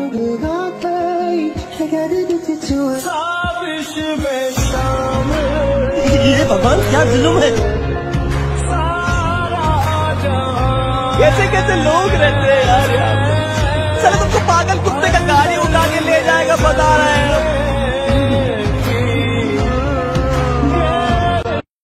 ये भगवान क्या जुल्म है। कैसे कैसे लोग रहते हैं यार यहाँ पे। चलो तुमको पागल कुत्ते का काट